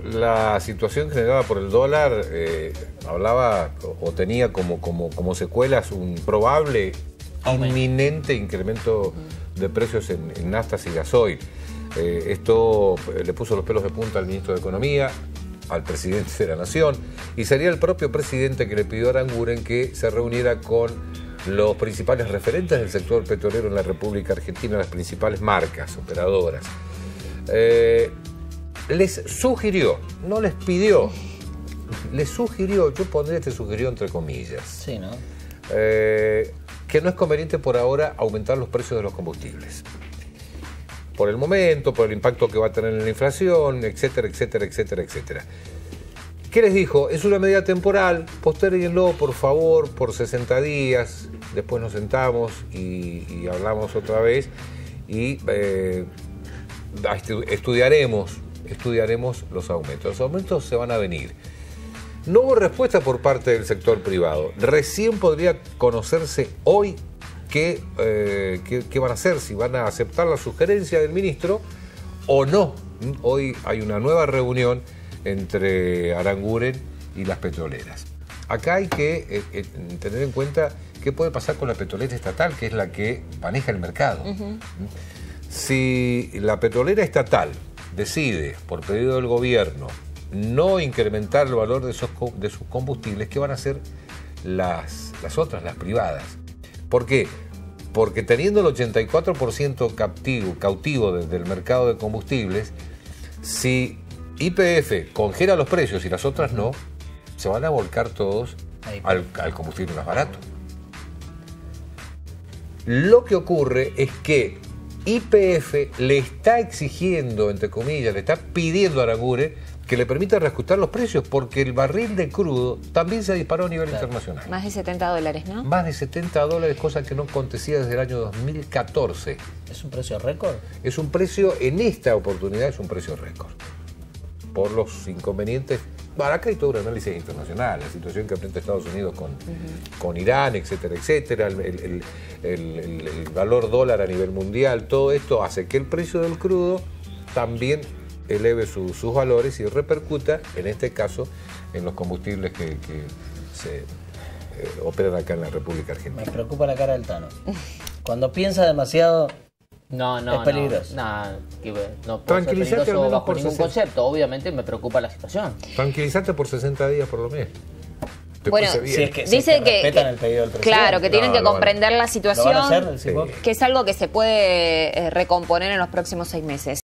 la situación generada por el dólar hablaba o tenía como secuelas un probable inminente incremento de precios en naftas y gasoil. Esto le puso los pelos de punta al ministro de Economía, al presidente de la Nación, y sería el propio presidente que le pidió a Aranguren que se reuniera con los principales referentes del sector petrolero en la República Argentina, las principales marcas, operadoras. Les sugirió, no les pidió, les sugirió, yo pondría este sugirió entre comillas, sí, ¿no? Que no es conveniente por ahora aumentar los precios de los combustibles. Por el momento, por el impacto que va a tener en la inflación, etcétera, etcétera, etcétera, etcétera. ¿Qué les dijo? Es una medida temporal, postérguenlo por favor por 60 días, después nos sentamos y hablamos otra vez y estudiaremos los aumentos. Los aumentos se van a venir. No hubo respuesta por parte del sector privado. Recién podría conocerse hoy qué van a hacer, si van a aceptar la sugerencia del ministro o no. Hoy hay una nueva reunión entre Aranguren y las petroleras. Acá hay que tener en cuenta qué puede pasar con la petrolera estatal, que es la que maneja el mercado. Si la petrolera estatal decide, por pedido del gobierno, no incrementar el valor de sus combustibles, ¿qué van a hacer las otras, las privadas? ¿Por qué? Porque teniendo el 84% cautivo del mercado de combustibles, si YPF congela los precios y las otras no, se van a volcar todos al combustible más barato. Lo que ocurre es que YPF le está exigiendo, entre comillas, le está pidiendo a Aranguren que le permita reajustar los precios porque el barril de crudo también se disparó a nivel internacional. Más de $70, ¿no? Más de $70, cosa que no acontecía desde el año 2014. ¿Es un precio récord? Es un precio, en esta oportunidad, es un precio récord. Por los inconvenientes. Bueno, acá hay todo un análisis internacional, la situación que enfrenta Estados Unidos con Irán, etcétera, etcétera, el valor dólar a nivel mundial, todo esto hace que el precio del crudo también eleve sus valores y repercuta, en este caso, en los combustibles que se operan acá en la República Argentina. Me preocupa la cara del Tano. Cuando piensa demasiado... es peligroso. No puede ser peligroso bajo ningún concepto. Obviamente me preocupa la situación. Tranquilízate por 60 días por lo menos. Bueno, dice que respetan el pedido del presidente. Claro, que tienen que comprender la situación, ¿Lo van a hacer? que es algo que se puede recomponer en los próximos 6 meses.